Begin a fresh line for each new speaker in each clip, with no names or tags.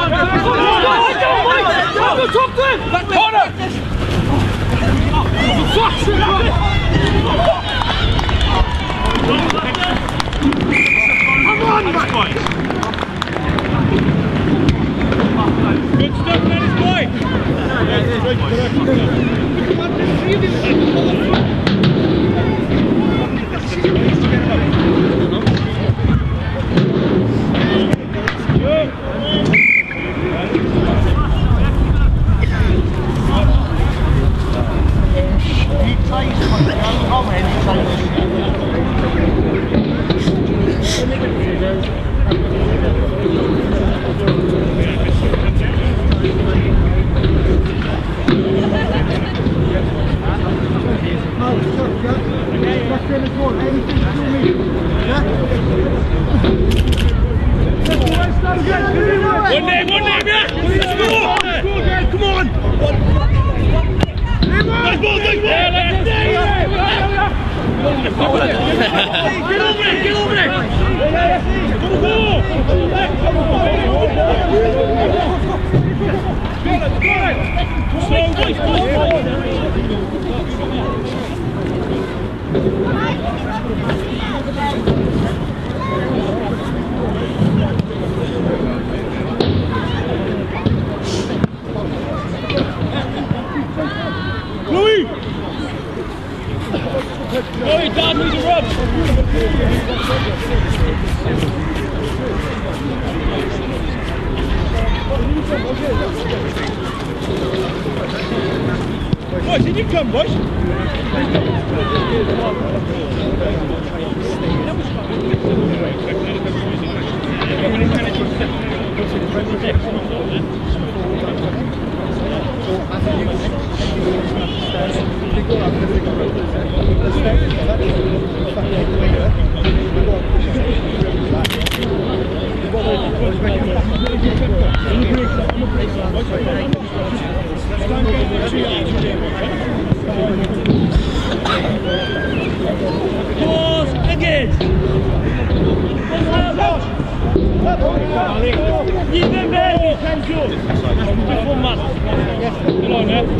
Good stuff, Dennis boy. Louis, Dad needs a rub. Boys, did you come, boys? Pause again. Keep them there. Thank you. Beautiful man. Good on, yeah.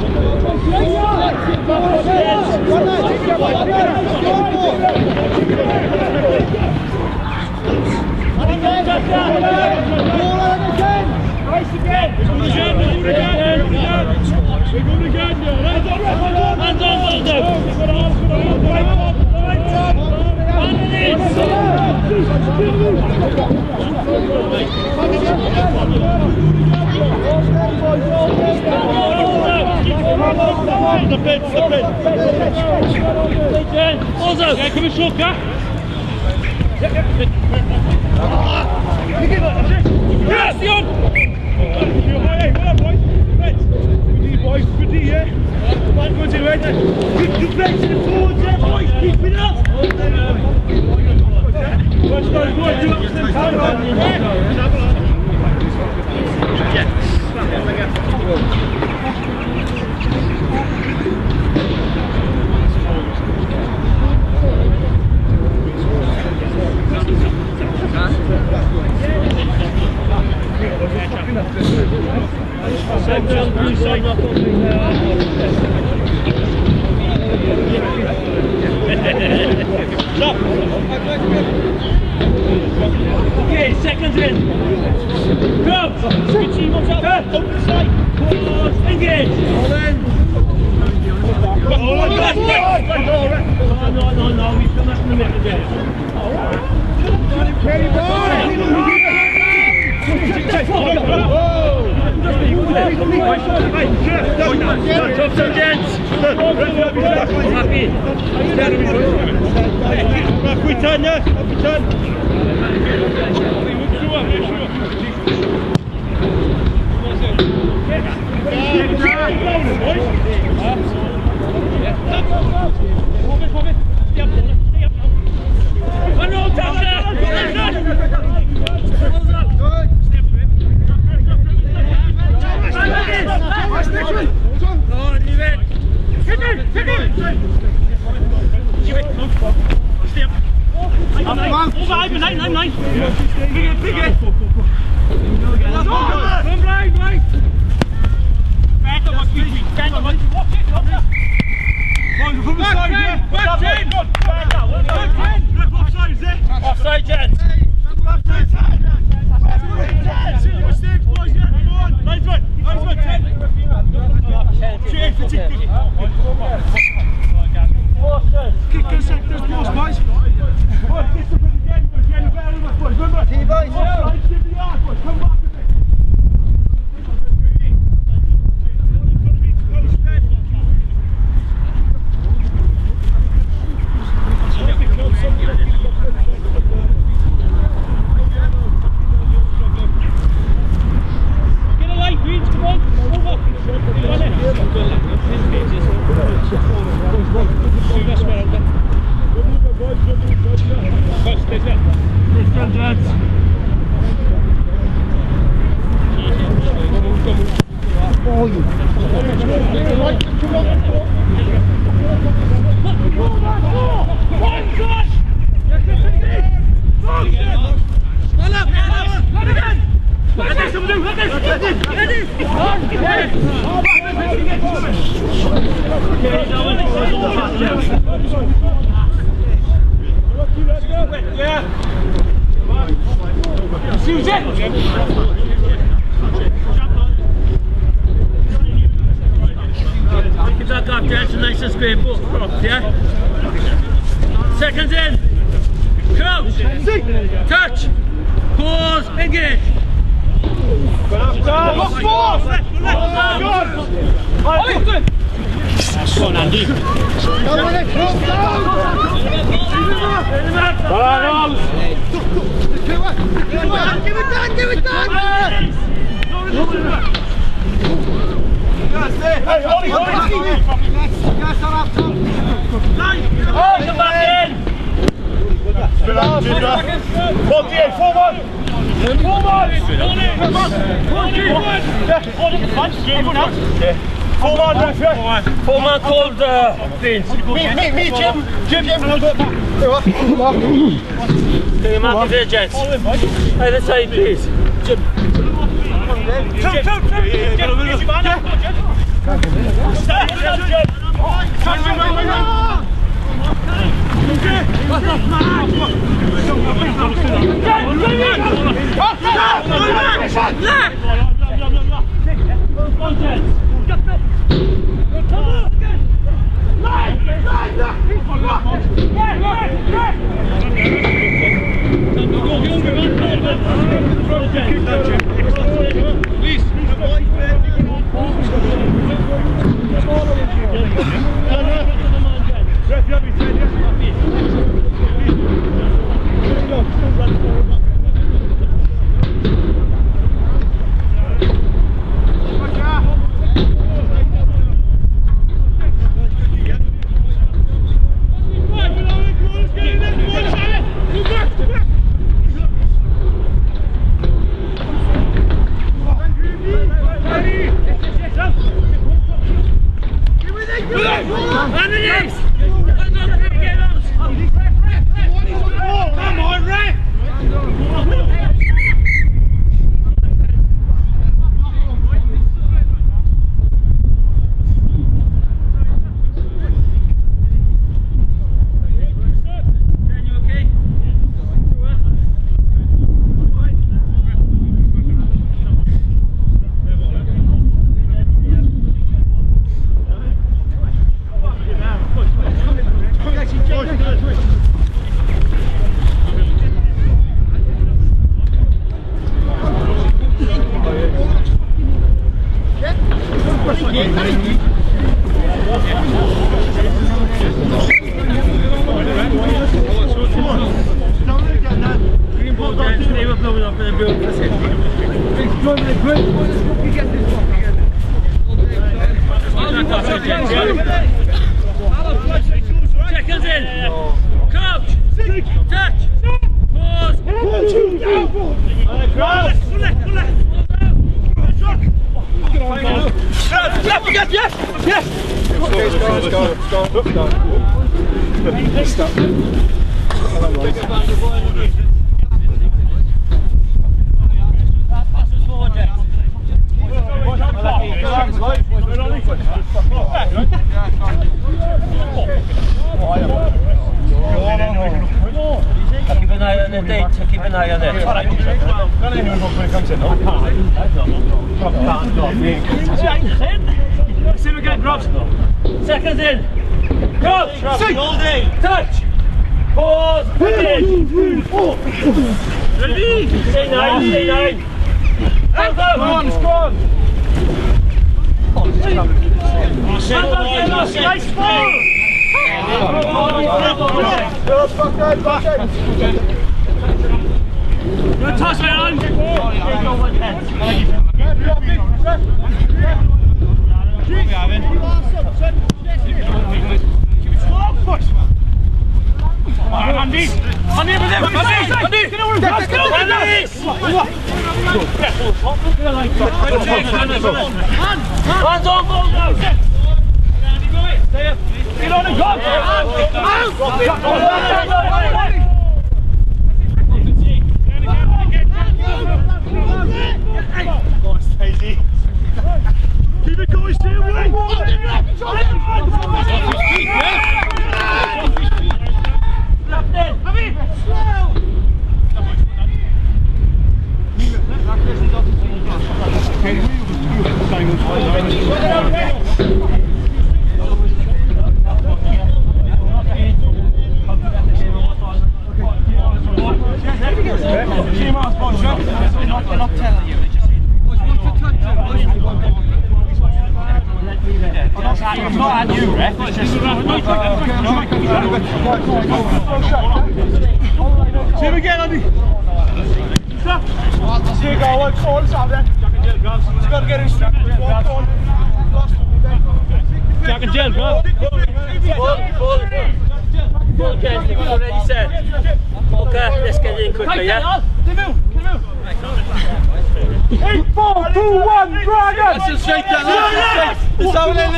Nice again. We're good again. Hands on, Waldo. Yeah, come and show, yeah? Yes, Jon! Hey, well done, boys. Good D, boys. Good D, yeah? Come on, good D, right? Good play to the forwards there, boys. Keep it up. Watch those boys. Do up to them. Okay, seconds in. Go! Switch team on top. Open the side. Engage. All in. Oh, no. We've done that in the middle there. Ready, boy! Top some gents. Happy. We turn, yeah. We turn. Nein. Bigger.
you.
Keep that gap, Jensen, nice and straight, both crops, yeah? Seconds in. Crouch. Touch. Pause. Engage. Go on, Andy. Give it done. Hey, Ollie. Come back in. 48, forward. Forward called Vince. Me, Jim. Jim. Can you mark it there, gents? Either side, please. Jim. Seconds in. Crouch. Touch. Pause. Yes. Stop. Keep an eye on the date, keep an eye on it. Can anyone go when it comes in? I can't. See him again, Grubs. Seconds in. Grubs. Touch. Pause. Ready? Stay nine. Hands up. Come on. Nice ball. Good toss, man. Andy! Andy! Hands on, ball down. Get on and go. Keep it going, stay away. It's not at you, ref. It's just... See him again, Andy. See you go, all this out then. He's got to get his strap. Jack and Jill, go.
Full Kesley, we're already set. Okay, let's get in quickly, yeah?
8, 4, 2, 1, Dragon!
Let's just shake that, let's have it in.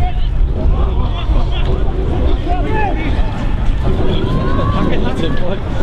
That's it, boy.